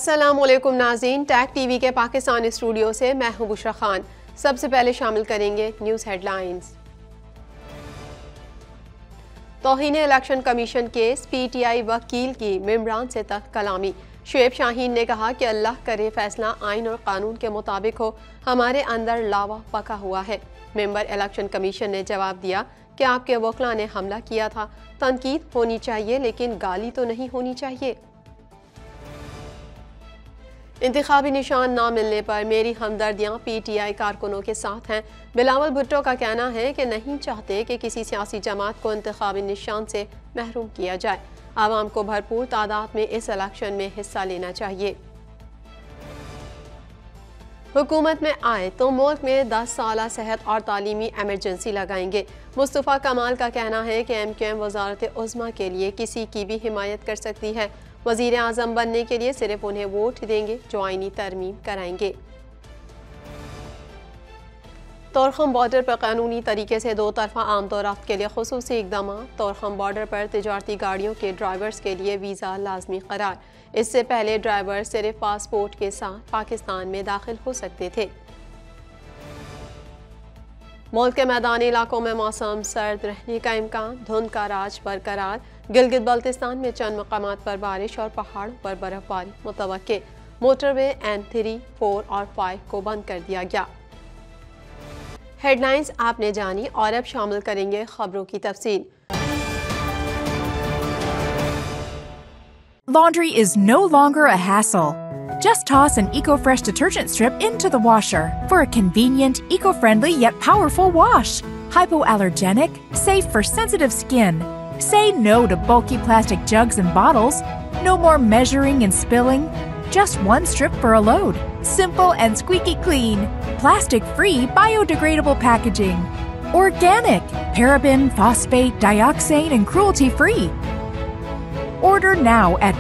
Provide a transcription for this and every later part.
अस्सलामुअलैकुम नाज़रीन, tag TV के पाकिस्तान स्टूडियो से मैं हूं बुशरा खान। सबसे पहले शामिल करेंगे न्यूज़ हेडलाइंस। तौहीन इलेक्शन कमीशन केस, पीटीआई वकील की इमरान से तक कलामी। शुएब शाहीन ने कहा कि अल्लाह करे फैसला आइन और कानून के मुताबिक हो, हमारे अंदर लावा पका हुआ है। मेंबर इलेक्शन कमीशन ने जवाब दिया कि आपके वकला ने हमला किया था, तनकीद होनी चाहिए लेकिन गाली तो नहीं होनी चाहिए। इंतखाबी निशान ना मिलने पर मेरी हमदर्दियाँ पीटीआई कारकुनों के साथ हैं। बिलावल भुट्टो का कहना है कि नहीं चाहते कि किसी सियासी जमात को इंतखाबी निशान से महरूम किया जाए। आवाम को भरपूर तादाद में इस इलेक्शन में हिस्सा लेना चाहिए। हुकूमत में आए तो मुल्क में 10 साला सेहत और तालीमी एमरजेंसी लगाएंगे। मुस्तफ़ा कमाल का कहना है कि MQM वज़ारत उज़्मा के लिए किसी की भी हिमायत कर सकती है। वज़ीर आज़म बनने के लिए सिर्फ उन्हें वोट देंगे जो आईनी तरमीम कराएंगे। तोरखम बॉर्डर पर कानूनी तरीके से दो तरफा आमदोरफ्त के लिए खुसूसी इक़दाम। तोरखम बॉर्डर पर तिजारती गाड़ियों के ड्राइवर्स के लिए वीज़ा लाजमी करार। इससे पहले ड्राइवर सिर्फ पासपोर्ट के साथ पाकिस्तान में दाखिल हो सकते थे। मुल्क के मैदानी इलाकों में मौसम सर्द रहने का इम्कान, धुंध का राज बरकरार। गिलगित बल्तिस्तान में चंद मकामात पर बारिश और पहाड़ों पर बर्फबारी मुतवक्के। मोटरवे N3, 4 और 5 को बंद कर दिया गया। हेडलाइंस आपने जानी और अब शामिल करेंगे खबरों की तफसील। Laundry is no longer a hassle. Just toss an EcoFresh detergent strip into the washer for a convenient, eco-friendly yet powerful wash. Hypoallergenic, safe for sensitive skin. Say no to bulky plastic jugs and bottles. No more measuring and spilling. Just one strip for a load. Simple and squeaky clean. Plastic-free, biodegradable packaging. Organic, paraben, phosphate, dioxane, and cruelty-free. Order now at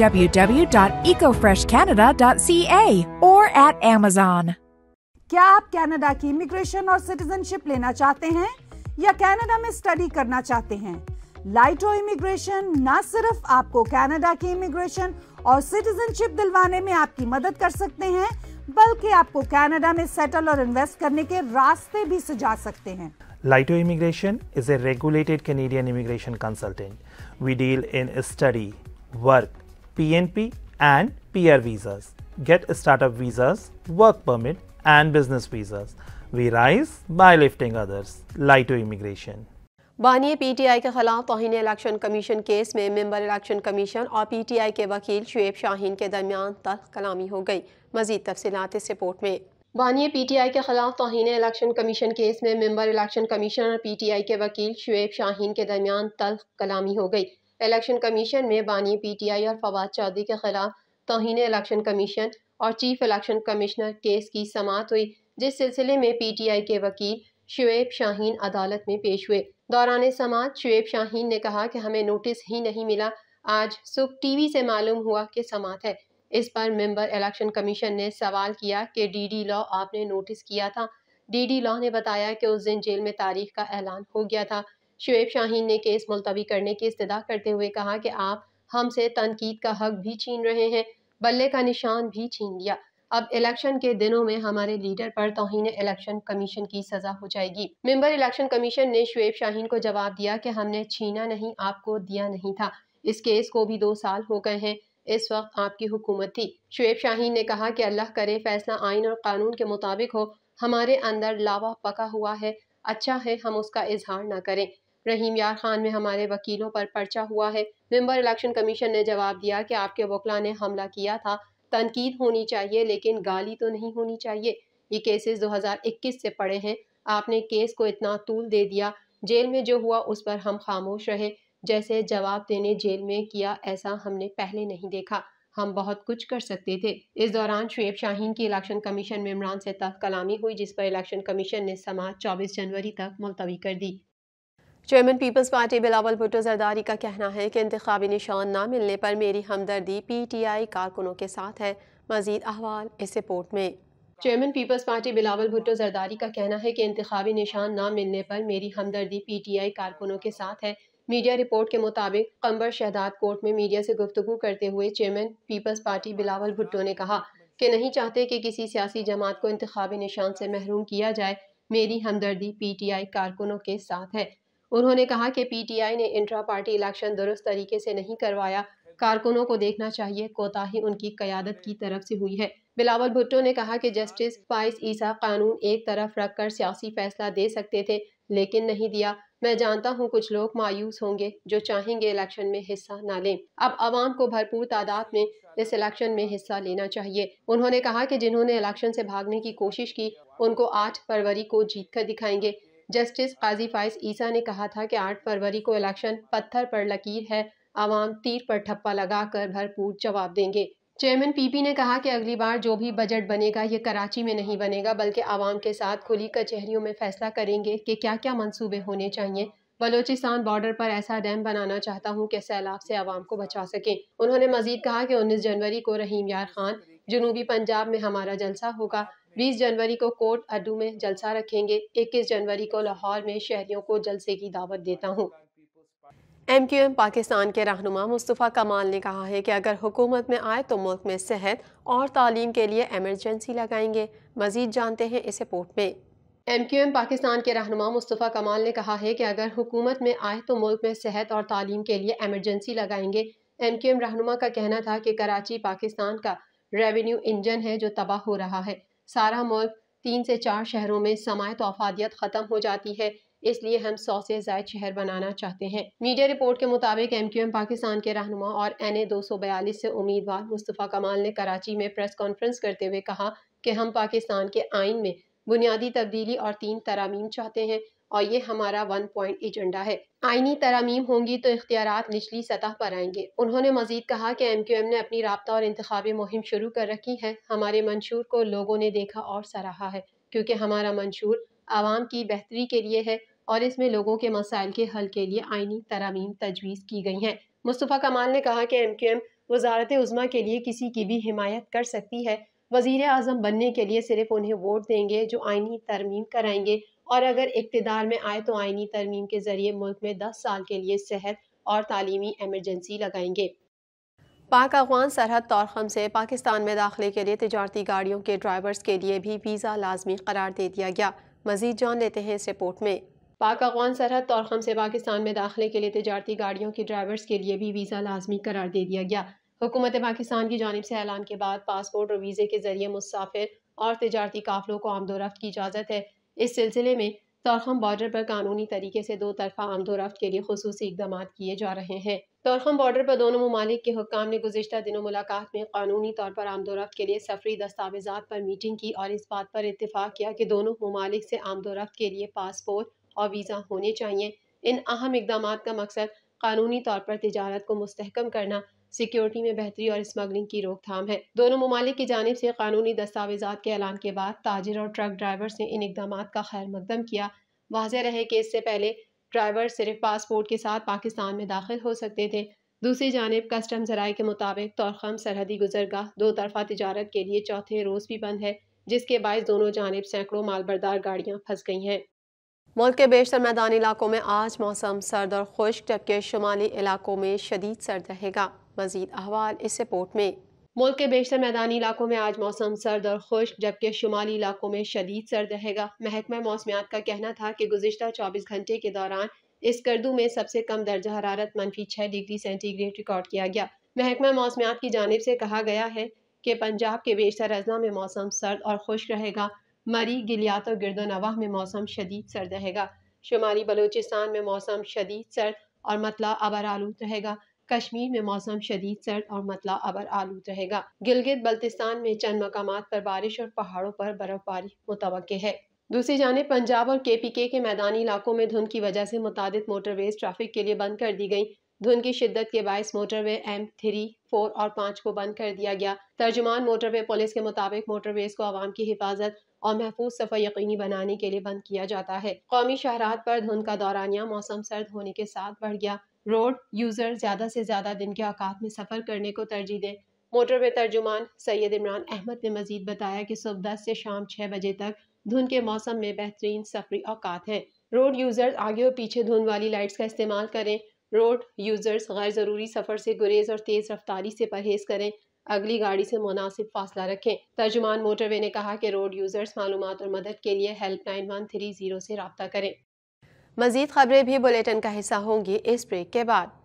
www.ecofreshcanada.ca or at Amazon. क्या आप Canada की immigration और citizenship लेना चाहते हैं या Canada में study करना चाहते हैं? लाइटो इमिग्रेशन न सिर्फ आपको कनाडा की इमिग्रेशन और सिटीजनशिप दिलवाने में आपकी मदद कर सकते हैं, बल्कि आपको कनाडा में सेटल और इन्वेस्ट करने के रास्ते भी सुझा सकते हैं। Laito Immigration is a regulated Canadian immigration consultant. We deal in study, work, PNP and PR visas. Get startup visas, work permit and business visas. We rise by lifting others. Laito Immigration. बानिए PTI के खिलाफ तौहीन election commission case में member election commission और PTI के वकील शुएब शाहीन के दरमियान तल्ख कलामी हो गई। मजीद तफसीलात इस रिपोर्ट में। बानिए PTI के खिलाफ तौहीन इलेक्शन कमीशन केस में मेंबर इलेक्शन कमीशन और PTI के वकील शुएब शाहीन के दरमियान तल्ख कलामी हो गई। इलेक्शन कमीशन में बानिए PTI और फवाद चौधरी के खिलाफ तौहीन इलेक्शन कमीशन और चीफ इलेक्शन कमिश्नर केस की समाअत हुई, जिस सिलसिले में PTI के वकील शुएब शाहीन अदालत में पेश हुए। दौरान समाअत शुएब शाहीन ने कहा कि हमें नोटिस ही नहीं मिला, आज सुबह TV से मालूम हुआ कि समाअत है। इस पर मेंबर इलेक्शन कमीशन ने सवाल किया कि DD लॉ आपने नोटिस किया था। DD लॉ ने बताया कि उस दिन जेल में तारीख का ऐलान हो गया था। शुएब शाहीन ने केस मुलतवी करने की इस्तदा करते हुए कहा कि आप हमसे तनकीद का हक भी छीन रहे हैं, बल्ले का निशान भी छीन लिया। अब इलेक्शन के दिनों में हमारे लीडर पर तौहीन इलेक्शन कमीशन की सजा हो जाएगी। मेंबर इलेक्शन कमीशन ने शुएब शाहीन को जवाब दिया कि हमने छीना नहीं, आपको दिया नहीं था। इस केस को भी 2 साल हो गए हैं, इस वक्त आपकी हुकूमत थी। शुएब शाहीन ने कहा कि अल्लाह करे फैसला आइन और कानून के मुताबिक हो, हमारे अंदर लावा पका हुआ है, अच्छा है हम उसका इजहार न करें। रहीम यार खान में हमारे वकीलों पर पर्चा हुआ है। मेंबर इलेक्शन कमीशन ने जवाब दिया कि आपके वकला ने हमला किया था, तनकीद होनी चाहिए लेकिन गाली तो नहीं होनी चाहिए। ये केसेस 2021 से पड़े हैं, आपने केस को इतना तूल दे दिया, जेल में जो हुआ उस पर हम खामोश रहे, जैसे जवाब देने जेल में किया ऐसा हमने पहले नहीं देखा, हम बहुत कुछ कर सकते थे। इस दौरान शुएब शाहीन की इलेक्शन कमीशन में इमरान से तल्ख कलामी हुई, जिस पर इलेक्शन कमीशन ने समाअत 24 जनवरी तक मुलतवी कर दी। Chairman Peoples Party Bilawal Bhutto Zardari का कहना है कि इंतखाबी निशान न मिलने पर मेरी हमदर्दी PTI कारकुनों के साथ है। मजीद अहवाल इस रिपोर्ट में। Chairman Peoples Party Bilawal Bhutto Zardari का कहना है कि इंतखाबी निशान न मिलने पर मेरी हमदर्दी PTI कारकुनों के साथ है। मीडिया रिपोर्ट के मुताबिक कंबर शहदाद कोर्ट में मीडिया से गुफ्तगू करते हुए chairman Peoples Party Bilawal Bhutto ने कहा कि नहीं चाहते कि किसी सियासी जमात को इंतखाबी निशान से महरूम किया जाए। मेरी हमदर्दी पीटीआई कारकुनों के साथ है। उन्होंने कहा कि पीटीआई ने इंट्रा पार्टी इलेक्शन दुरुस्त तरीके से नहीं करवाया। कारकुनों को देखना चाहिए कोताही उनकी क़यादत की तरफ से हुई है। बिलावल भुट्टो ने कहा कि जस्टिस फाइज ईसा कानून एक तरफ रखकर सियासी फैसला दे सकते थे, लेकिन नहीं दिया। मैं जानता हूँ कुछ लोग मायूस होंगे जो चाहेंगे इलेक्शन में हिस्सा न लें। अब आवाम को भरपूर तादाद में इस इलेक्शन में हिस्सा लेना चाहिए। उन्होंने कहा कि जिन्होंने इलेक्शन से भागने की कोशिश की उनको 8 फरवरी को जीत कर दिखाएंगे। जस्टिस काजी फाइज ईसा ने कहा था कि 8 फरवरी को इलेक्शन पत्थर पर लकीर है, आवाम तीर पर ठप्पा लगाकर भरपूर जवाब देंगे। चेयरमैन पीपी ने कहा कि अगली बार जो भी बजट बनेगा ये कराची में नहीं बनेगा बल्कि आवाम के साथ खुली कचहरियों में फैसला करेंगे कि क्या क्या मंसूबे होने चाहिए। बलोचिस्तान बॉर्डर पर ऐसा डैम बनाना चाहता हूँ कि सैलाब से आवाम को बचा सकें। उन्होंने मजीद कहा कि 19 जनवरी को रहीम यार खान जनूबी पंजाब में हमारा जलसा होगा। 20 जनवरी को कोट अड्डू में जलसा रखेंगे। 21 जनवरी को लाहौर में शहरियों को जलसे की दावत देता हूँ। MQM पाकिस्तान के रहनुमा मुस्तफ़ा कमाल ने कहा है कि अगर हुकूमत में आए तो मुल्क में सेहत और तालीम के लिए एमरजेंसी लगाएंगे। मजीद जानते हैं इस रिपोर्ट में। MQM पाकिस्तान के रहनुमा मुस्तफ़ा कमाल ने कहा है कि अगर हुकूमत में आए तो मुल्क में सेहत और तालीम के लिए एमरजेंसी लगाएंगे। MQM रहनुमा का कहना था कि कराची पाकिस्तान का रेवेन्यू इंजन है जो तबाह हो रहा है। सारा मुल्क 3 से 4 शहरों में समायत और अफादियत ख़त्म हो जाती है, इसलिए हम 100 से ज़ायद शहर बनाना चाहते हैं। मीडिया रिपोर्ट के मुताबिक MQM पाकिस्तान के रहनुमा और NA 242 से उम्मीदवार मुस्तफ़ा कमाल ने कराची में प्रेस कॉन्फ्रेंस करते हुए कहा कि हम पाकिस्तान के आइन में बुनियादी तब्दीली और 3 तरामीम चाहते हैं और ये हमारा 1 पॉइंट एजेंडा है। आइनी तरामीम होंगी तो इख्तियारात निचली सतह पर आएंगे। उन्होंने मजीद कहा कि MQM ने अपनी राब्ता और इंतखाबी मुहिम शुरू कर रखी है। हमारे मंशूर को लोगों ने देखा और सराहा है क्योंकि हमारा मंशूर आवाम की बेहतरी के लिए है और इसमें लोगों के मसाइल के हल के लिए आइनी तरामीम तजवीज़ की गई हैं। मुस्तफ़ा कमाल ने कहा कि MQM वज़ारत उज़्मा के लिए किसी की भी हिमायत कर सकती है। वज़ीर आज़म बनने के लिए सिर्फ उन्हें वोट देंगे जो आइनी तरमीम कराएंगे और अगर इक़्तिदार में आए तो आइनी तरमीम के ज़रिए मुल्क में 10 साल के लिए सेहत और तालीमी एमरजेंसी लगाएंगे। पाक अफ़गान सरहद तोरखम से पाकिस्तान में दाखिले के लिए तिजारती गाड़ियों के ड्राइवर्स के लिए भी वीज़ा लाजमी करार दे दिया गया। मज़ीद जान लेते हैं इस रिपोर्ट में। पाक अफ़गान सरहद तोरखम से पाकिस्तान में दाखिले के लिए तिजारती गाड़ियों के ड्राइवर्स के लिए भी वीज़ा लाजमी करार दे दिया गया। हुकूमत पाकिस्तान की जानिब से ऐलान के बाद पासपोर्ट और वीज़े के ज़रिए मुसाफिर और तिजारती काफ़िलों को आमदोरफ्त की इजाज़त है। इस सिलसिले में तोरखम बॉर्डर पर कानूनी तरीके से 2 तरफ़ा आमदोरफ्त के लिए खुसूसी इक़दाम किए जा रहे हैं। तोरखम बॉर्डर पर दोनों ममालिक के हुक्काम ने गुज़िश्ता दिनों मुलाकात में कानूनी तौर पर आमदोरफ्त के लिए सफरी दस्तावेज़ात पर मीटिंग की और इस बात पर इत्तेफाक किया कि दोनों ममालिक से आमदोरफ्त के लिए पासपोर्ट और वीज़ा होने चाहिए। इन अहम इक़दाम का मकसद कानूनी तौर पर तिजारत को मुस्तहकम करना, सिक्योरिटी में बेहतरी और स्मगलिंग की रोकथाम है। दोनों ममालिक की जानिब से कानूनी दस्तावेज़ात के ऐलान के बाद ताजिर और ट्रक ड्राइवर्स ने इन इक़दाम का खैर मकदम किया। वाज़ेह रहे कि इससे पहले ड्राइवर सिर्फ पासपोर्ट के साथ पाकिस्तान में दाखिल हो सकते थे। दूसरी जानिब कस्टम ज़राए के मुताबिक तोरखम सरहदी गुजरगाह 2 तरफ़ा तिजारत के लिए चौथे रोज़ भी बंद है, जिसके बायस दोनों जानिब सैकड़ों मालबरदार गाड़ियाँ फंस गई हैं। मुल्क के बेशतर मैदानी इलाकों में आज मौसम सर्द और खुश्क, जबकि शुमाली इलाकों में शदीद सर्द रहेगा। मज़ीद अहवाल इस रिपोर्ट में। मुल्क के बेशतर मैदानी इलाकों में आज मौसम सर्द और खुश्क, जबकि शुमाली इलाकों में शदीद सर्द रहेगा। महकमा मौसमियात का कहना था कि गुज़िश्ता 24 घंटे के दौरान इस गर्दू में सबसे कम दर्जा हरारत -6 डिग्री सेंटीग्रेड रिकॉर्ड किया गया। महकमा मौसमियात की जानिब से कहा गया है कि पंजाब के बेशतर अजला में मौसम सर्द और खुश्क रहेगा। मरी, गिलियात और गिरदोनवाह में मौसम शदीद सर्द रहेगा। शुमाली बलोचिस्तान में मौसम शदीद सर्द और मतला अबर आलूद रहेगा। कश्मीर में मौसम शदीद सर्द और मतला अबर आलूद रहेगा। गिलगित बल्तिस्तान में चंद मकामात पर बारिश और पहाड़ों पर बर्फबारी मुतवक्के है। दूसरी जानिब पंजाब और KPK के मैदानी इलाकों में धुंध की वजह से मुतादिद मोटरवेज ट्रैफिक के लिए बंद कर दी गई। धुंध की शिद्दत के बायस मोटरवे M3, 4 और 5 को बंद कर दिया गया। तर्जुमान मोटरवे पुलिस के मुताबिक मोटरवेज को आवाम की हिफाजत और महफूज सफ़र यकीनी बनाने के लिए बंद किया जाता है। कौमी शाहरात पर धुंध का दौरानिया मौसम सर्द होने के साथ बढ़ गया। रोड यूज़र ज़्यादा से ज़्यादा दिन के औकात में सफ़र करने को तरजीह दें। मोटरवे तर्जुमान सैयद इमरान अहमद ने मजीद बताया कि सुबह 10 से शाम 6 बजे तक धुंध के मौसम में बेहतरीन सफरी औकात हैं। रोड यूज़र्स आगे और पीछे धुंध वाली लाइट्स का इस्तेमाल करें रोड यूजर्स गैर ज़रूरी सफ़र से गुरेज और तेज़ रफ्तारी से परहेज़ करें। अगली गाड़ी से मुनासिब फासला रखें। तर्जुमान मोटरवे ने कहा कि रोड यूजर्स मालूमात और मदद के लिए हेल्पलाइन 130 से रब्ता करें। मज़ीद खबरें भी बुलेटिन का हिस्सा होंगी इस ब्रेक के बाद।